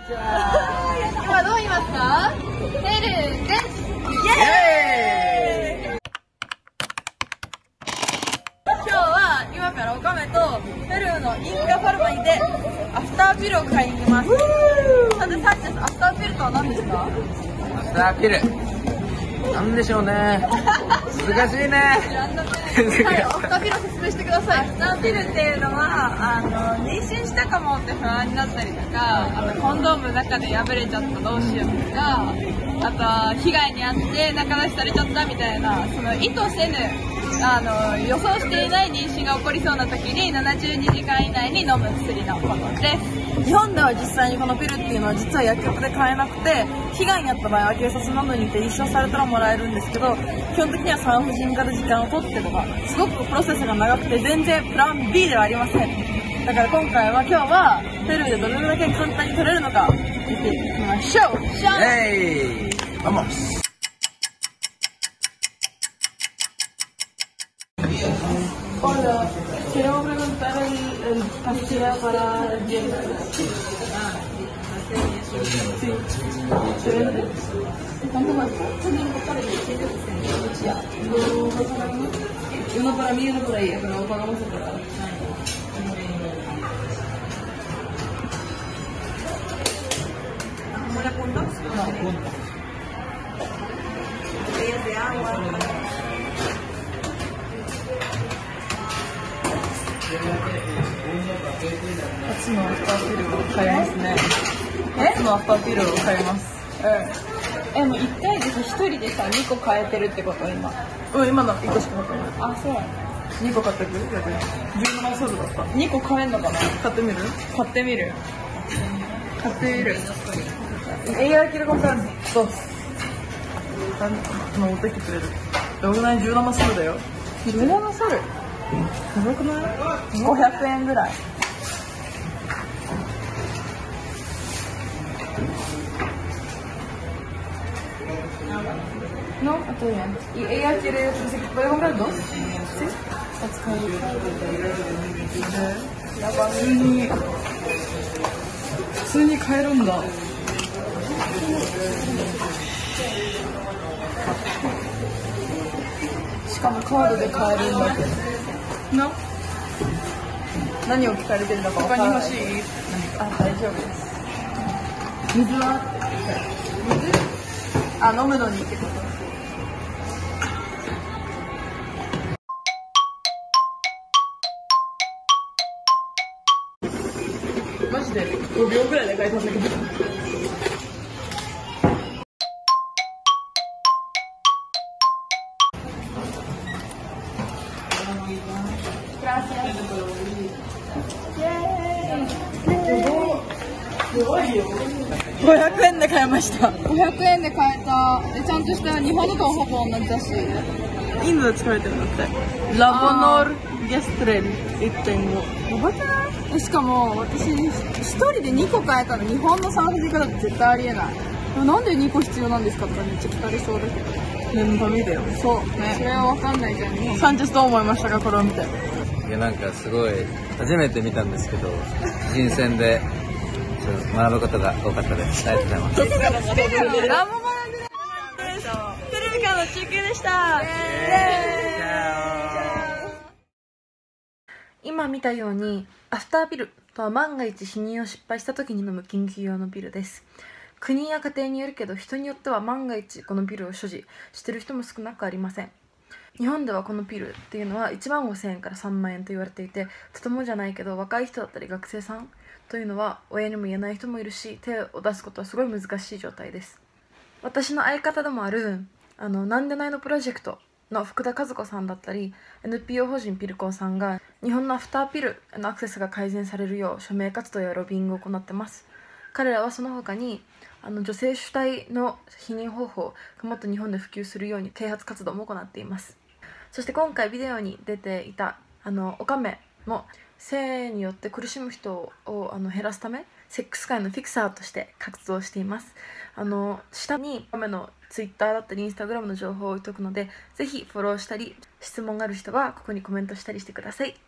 じゃあ今どう言いますか？ペルーです。イエーイ。今日は今からオカメとペルーのインカパルマイでアフターピルを買いに行きます。さてサンチェス、アフターピルとは何ですか？ アフターピルなんでしょうね。難しいね。 はい、アフターピルを説明してください。アフターピルっていうのは妊娠したかもって不安になったりとか、あとコンドームの中で破れちゃったどうしようとか、あと被害に遭って仲出しされちゃったみたいな、その意図せぬ予想していない妊娠が起こりそうな時に72時間以内に飲む薬のことです。日本では実際にこのピルっていうのは実は薬局で買えなくて、被害に遭った場合は警察などにて立証されたらもらえるんですけど、基本的には産婦人科で時間を取ってとか、すごくプロセスが長くて全然プラン B ではありません。だから今日はペルーでどれだけ簡単に取れるのか見ていきましょう。 Vamos. Hola, quiero preguntar el pastilla para el dientes. Sí. ¿Se vende? ¿Cuánto cuesta? Ya. Uno para mí y uno para ella, pero pagamos separado. ¿Una punta? No, punta. Botellas de agua. 初のアフターピルを買いますね。初のアフターピルを買います。もう1回でさ、1人でさ、2個買えてるってこと今。今の1個しか買ってない。あ、そう。2個買ってくる？逆に。17ソルだった。2個買えんのかな？買ってみる？買ってみる。Ella quiere comprar dos. No, te quiero creer. Tengo que dar 17ソルだよ。17ソル？すごくない？ 500 円ぐらい。No, está bien. ¿Y ella quiere, puede comprar dos? Sí. 2つ買える。やばい。普通に買えるんだ。しかもカードで買えるんだけど。何を聞かれてるのか分からない。他に欲しい？あ、大丈夫です。水は？水？飲むのにってこと。マジで5秒ぐらいで買いたんだけど。500円で買いました。500円で買えた。ちゃんとした日本のとほぼ同じだし。インドで作られてるんだって。ラボノールゲストレル 1.5。やばくない？しかも私1人で2個買えたの。日本の産婦人科だって絶対ありえない。なんで2個必要なんですかとかめっちゃ聞かれそうだけど。念のためだよ。そうね。それは分かんないじゃん。サンチェスどう思いましたか、これを見て。 いや、なんかすごい初めて見たんですけど、新鮮で学ぶことが多かったです。ありがとうございます。何も学んでないです。ペルーからの中継でした。 今見たようにアフターピルとは万が一避妊を失敗した時に飲む緊急用のピルです。国や家庭によるけど、人によっては万が一このピルを所持している人も少なくありません。日本ではこのピルっていうのは1万5000円から3万円と言われていて、とてもじゃないけど若い人だったり学生さんというのは親にも言えない人もいるし、手を出すことはすごい難しい状態です。私の相方でもあるなんでないのプロジェクトの福田和子さんだったり NPO 法人ピルコンさんが日本のアフターピルのアクセスが改善されるよう署名活動やロビングを行ってます。彼らはその他に女性主体の避妊方法がもっと日本で普及するように啓発活動も行っています。そして今回ビデオに出ていたオカメも性によって苦しむ人を減らすためセックス界のフィクサーとして活動しています。下にオカメの Twitter だったり Instagram の情報を置いておくので、ぜひフォローしたり質問がある人はここにコメントしたりしてください。